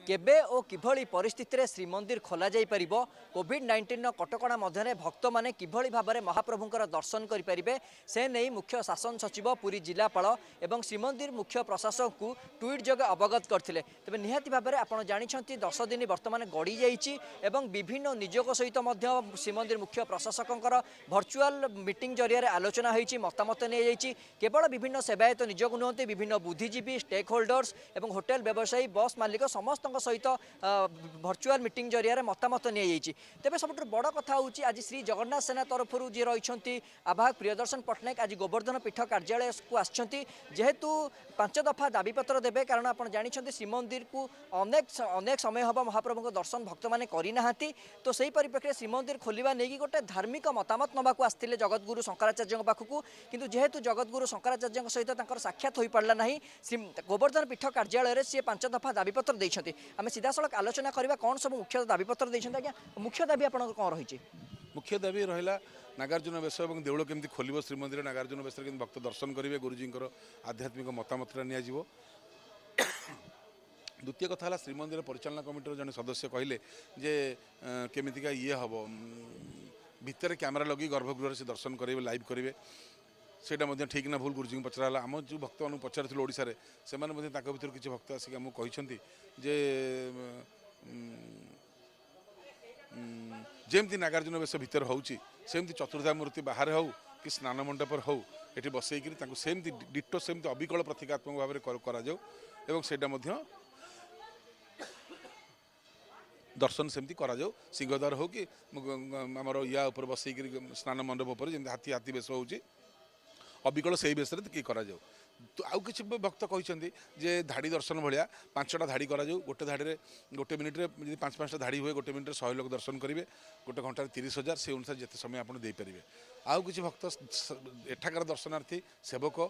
केबे ओ किभली परिस्थिति रे श्रीमंदिर खोल कोविड-19 कटकणा मध्य भक्त मैंने किभली भाव में महाप्रभुंकर दर्शन करें से नहीं मुख्य शासन सचिव पुरी जिलापाल और श्रीमंदिर मुख्य प्रशासक को ट्वीट जगह अवगत करते तेज निहाती भाव में आपड़ जानते 10 दिन बर्तमान गड़ी जाइए विभिन्न निजोग सहित श्रीमंदिर मुख्य प्रशासक भर्चुआल मीटिंग जरिया आलोचना होती मतामत नहीं केवल विभिन्न सेवायत निजोग नुहति विभिन्न बुद्धिजीवी स्टेक होल्डर्स और होटेल व्यवसायी बस मालिक समस्त सहित भर्चुआल मीटिंग जरिया मतामत नहीं तेज सब बड़ कथा हूँ आज श्री जगन्नाथ सेना तरफ जी रही आवाहक प्रियदर्शन पट्टनायक आज गोवर्धन पीठ कार्यालय को आहेतु 5 दफा दाबीपत्र देवे कारण आप जानते श्रीमंदिर को अनेक समय हम महाप्रभु दर्शन भक्त मैंने करना तो सही परिप्रेक्षी श्रीमंदिर खोलवा नहीं गोटे धार्मिक मतामत नवाक आसते जगतगुरु शंकराचार्य पाखक किंतु जेहेतु जगतगुरु शंकराचार्य सहित साक्षात हो पारा ना गोवर्धन पीठ कार्यालय सी 5 दफा दाबीपत्र देते आम सीधा सड़क आलोचना करवा कौन सब मुख्य दाबीपत्र देते आज्ञा मुख्य दाबी आप कौन रही मुख्य दाबी रहा नागार्जुन बेश और देउल केमती खोल श्रीमंदिर नागार्जुन बेश के भक्त दर्शन करेंगे गुरुजी आध्यात्मिक मतामत निजी द्वितीय कथा श्रीमंदिर परिचालना कमिटर जन सदस्य कहले जे केमितिका ये हम भितर कैमेरा लगी गर्भगृह से दर्शन करेंगे लाइव करेंगे सेटा ठीक ना भूल गुरुजी को पचरा आम जो भक्त मैं पचार ओडिशा से भर किसी भक्त आसिक आमको कहते जे जमती नागार्जुन बेश भितर होमती चतुर्धा मूर्ति बाहर हो कि स्नान मंडप हो ये बसईकि सेमती डिटो सेमती अविकल प्रतीकात्मक भाव में सेटा दर्शन सेमती करा सिंहद्वार हो कि आमर या उपर बसईकि स्नान मंडप पर जमी हाथी हाथी बेश हो अविकल से बेस कि तो आउ कि भक्त कहते जे धाड़ी दर्शन भाया 5टा धाड़ी करा गोटे धाड़ी गोटे मिनिट्रे 5-5टा धाड़ी हुए गोटे मिनिट्रे 100 लोग दर्शन करेंगे गोटे घंटे 30,000 से अनुसार जिते समय आपड़ देपारे आउ कि भक्त एठाकार दर्शनार्थी सेवक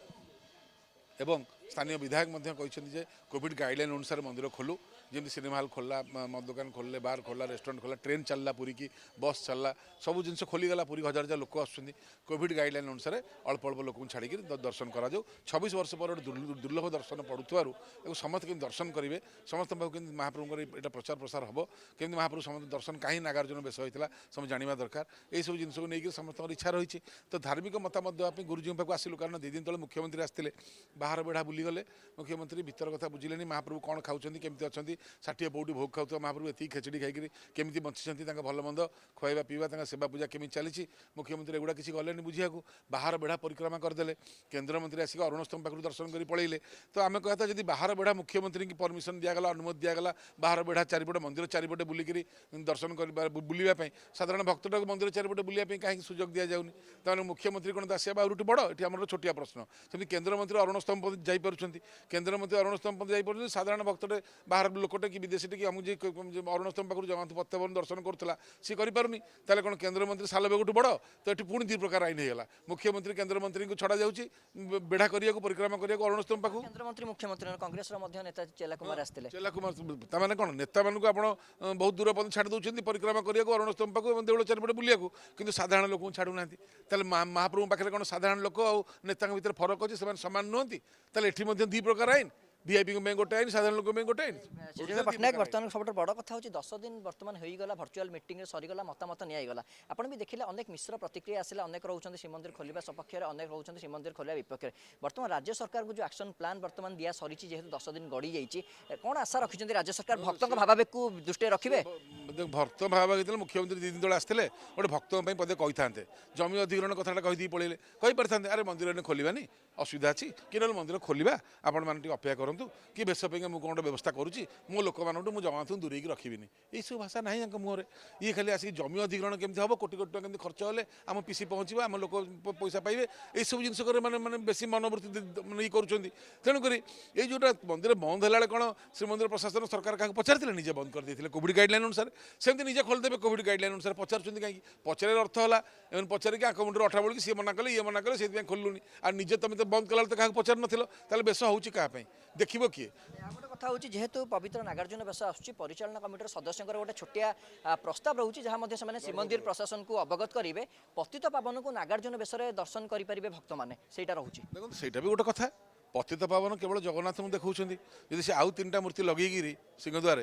एवं स्थानीय विधायक कहते कोविड गाइडलाइन अनुसार मंदिर खोलू जमी सिनेमा हल खोलला मद दुकान खोलले बार खोलला रेस्टोरेंट खोला ट्रेन चलला पूरी की बस चलला सब जिन खोलीगला पूरी 1000 लोक आसुँच कोविड गाइडलाइन अनुसार अल्प अल्प लोक छाड़ी दर्शन करा 26 वर्ष पर दुर्लभ दर्शन पड़ुवर समस्त केमी दर्शन करेंगे समस्त महाप्रभुଙ୍କର यहाँ प्रचार प्रसार हम केमी महाप्रभु समस्त दर्शन कहीं नागार्जुन बेश होता सब जाना दरकार यही सब जिन को लेकिन समस्त इच्छा रही तो धार्मिक मतामत देवाई गुरुजी पाक आसलु कारण 2 दिन तले मुख्यमंत्री आसते बाहर बेढ़ा बुलीगले मुख्यमंत्री भीतर कथा बुझिले महाप्रभु कौन खाऊँ केमती अच्छा 60 पौटी भोग खाऊ महाप्रभु ये खेचड़ी खाई केमी बंची भल मंद खुआवा पीवा सेवा पूजा केमी चली मुख्यमंत्री एगुड़ा किसी गले बुझा बाहर बेढ़ा परिक्रमा करदे केन्द्रमंत्री आसिक अरुण स्तंभ पाखु दर्शन कर पलैले तो आम कहता जब बाहर बेढ़ा मुख्यमंत्री की परमिशन दिगला अनुमति दिगला बाहर बेढ़ा चारिपटे मंदिर चारिपटे बुलिक दर्शन कर बुलवाई साधारण भक्तटा मंदिर चारिपटे बुलापी कहीं सुजोग दि जाऊनी तो मुख्यमंत्री कौन आसिया आउट बड़ ये आम छोटिया प्रश्न सेमती केन्द्रमंत्री अरुण स्तंभ जापी केन्द्रमंत्री अरुण स्तंभ जापी साधारण भक्तटे बाहर लोकटे कि विदेशी कि आमको जी अरुण स्तंभ पाखु जगन्नाथ प्रत्यावन दर्शन करूला सी करें ताले कौन केन्द्रमंत्री साल बेगुठ बड़ तो ये पुणी 2 प्रकार आईन होगा मुख्यमंत्री केन्द्रमंत्री को छड़ा जाऊँगी बेढ़ा करने परिक्रमा करने अरुण स्तंभ पाखु केन्द्रमंत्री मुख्यमंत्री कांग्रेस नेता चेला कुमार आसते चेला कुमार मैंने कौन नेता मानक आप बहुत दूर पर्यटन छाड़ दूसरी परिक्रमा करने अरुण स्तंभ पाखु देउल चारिपटे बुलिया कि साधारण लोक छाड़ूना महाप्रभु पाखे कौन साधारण लोक और नेता भर फरक अच्छे से सामान नुहति ये 2 प्रकार आईन वीआईपी गोटे आईन साधारण लोक गोटे आईन पट्टनायक बर्तमान सब बड़ कथा हूँ 10 दिन बर्तमान होगा भर्चुआल मीटिंग सरीगला मतामत निगला आप भी देखिए अनेक मिश्र प्रतिक्रिया आसला अनेक रोचे श्रीमंदिर खोलने सपक्ष अनेक रोचे श्रीमंदिर खोलने विपक्ष बर्तमान राज्य सरकार को जो एक्शन प्लान बर्तमान दिया सरी जेहेतु 10 दिन गड़ी जाइए कौन आशा रखिंट राज्य सरकार भक्तों भावावेग को दृष्टि रखिए भक्त भावावेग मुख्यमंत्री 2 दिन तले आसते गोटे भक्तों पदे कही था जमी अधिग्रहण कथा कहीदी पड़े कहीपर था अरे मंदिर खोलवानी असुविधा अच्छी कि ना मंदिर खोलवा आपण मैंने अपेक्षा करूँ कि बेस पे मुझे कौन व्यवस्था करुँची मो लोक मानू मुझे जगन्नाथ दूरेक रखी यही सब भाषा ना मुहर ये खाली आसिक जमी अधिग्रहण केमती हम कोटी कोटी टका खर्च हेल्ले आम पीसी पहुँचा आम लोक पैसा पाइबे यही सब जिन मैंने बेसी मनोवृत्ति ये करुँच तेणुक ये जोटा मंदिर बंद है कौन श्रीमंदिर प्रशासन सरकार क्या पचार निजे बंद कर देते कोविड गाइडलाइन अनुसार सेमती निजे खोलदेवे कोविड गाइडलाइन अनुसार पचार कहीं पचार अर्थ है पचारिक आंख मुंडे अठा बोल सी मना कले ये मना कले से खोलुनी आ निजे तुम तो बंद कला तो क्या पचार ना बेस हो देखिए किए गोटे कथा हूँ जेहेतु पवित्र नागार्जुन बेस आसूँ परिचालना कमिटर सदस्यों गोटे छोटिया प्रस्ताव रोचे जहाँ श्रीमंदिर प्रशासन को अवगत करेंगे पतित पावन को नागार्जुन बेस दर्शन करेंगे भक्त मैंने रोचे देखो सहीटा भी गोटे कथा पतित पावन केवल जगन्नाथ देखा जब से आउ 3टा मूर्ति लगे सिंहद्वार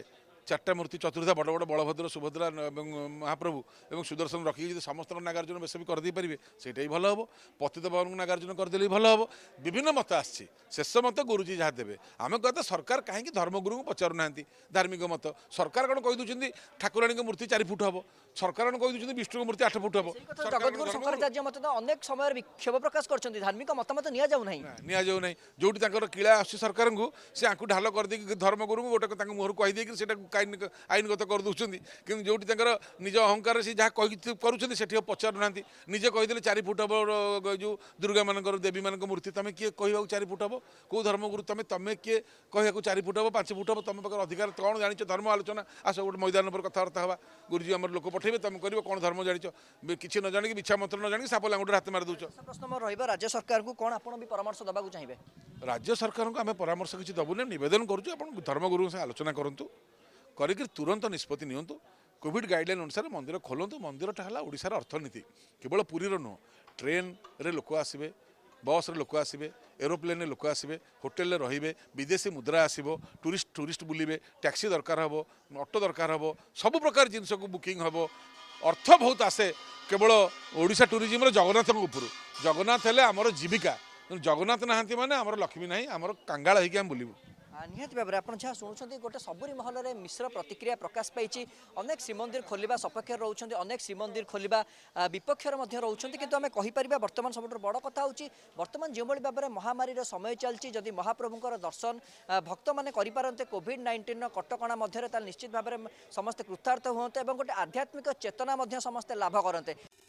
चार्टा मूर्ति चतुर्था बड़ बड़ बलभद्र सुभद्रा महाप्रभु और सुदर्शन रखिक जो समस्त नागार्जुन बेस भी करदे पारे ସେଇଟା भी भल हम पतित पावन नागार्जुन करदे भल हम विभिन्न मत आसी शेष मत गुरुजी जहाँ देवे आम कहते सरकार कहीं धर्मगुरु को पचारू ना धार्मिक मत सरकार कौन कहीदे ठाकुराणी मूर्ति 4 फुट हम सरकार कौन कहीदे विष्णु मूर्ति 8 फुट हम जगतगुरु शंकराचार्य मत अनेक समय विक्षोभ प्रकाश करछन्ती धार्मिक मतमत निया जाउ नाही जोटी किला आसी सरकार को से ढाल करदे धर्मगुरु गोटे मुहर कहीदे आईनगत कर दूसरी कि जोटी निज अहंकार से जहाँ कही पचारू ना निजे कहीदे 4 फुट हम जो दुर्गा मान देवी मान मूर्ति तुम किए कह 4 फुट हम कौ धर्मगुरु तुम किए कह 4 फुट हम 5 फुट हम तुम पाखे अधिकार कौन जान धर्म आलोचना आस गोटे मैदान पर कथबार्ता हवा गुरुजी आम लोक पठेबे तुम कर कौन धर्म जान किसी न जान बिछा मंत्र न जान साप लांगुटे हाथ मार दूच प्रश्न मोर रहिबा राज्य सरकार को कौन आपण भी परामर्श दबाक चाहिए राज्य सरकार को आम परामर्श किसी दबुने नवेदन करुँ धर्मगुरु से आलोचना करूँ करिक तुरंत निष्पत्ति नियंतु कोविड गाइडलाइन अनुसार मंदिर खोलतु मंदिरटा है ओडिशार अर्थनीति केवल पुरी नुह ट्रेन रे लोक आसबे बस रे लोक आसबे एरोप्लेन रे लोक आसबे होटेल रे रहिबे विदेशी मुद्रा आसबो टूरिस्ट बुलिबे टैक्सी दरकार हबो ऑटो दरकार हबो सब प्रकार जिनस को बुकिंग हबो अर्थ बहुत आसे केवल ओडिशा टूरिज्म जगन्नाथ उपरू जगन्नाथ हेले आमर जीविका जगन्नाथ नहांती माने आमर लक्ष्मी नाही आमर कांगाल होइके हम बुलिबु निहत भाव में आप शुणुं गोटे सबुरी महल में मिश्र प्रतिक्रिया प्रकाश पाई अनेक श्रीमंदिर खोलवा सपक्ष रोच अनेक श्रीमंदिर खोलवा विपक्ष रोच किंतु आम कहीपर बर्तमान सब बड़ कथा होची बर्तमान जो भाव में महामारी समय चलती जदि महाप्रभुंर दर्शन भक्त मैंने करें कोविड-19 कटकणा मध्य निश्चित भाव में समस्ते कृतार्थ हुए और गोटे आध्यात्मिक चेतना समस्ते लाभ करते।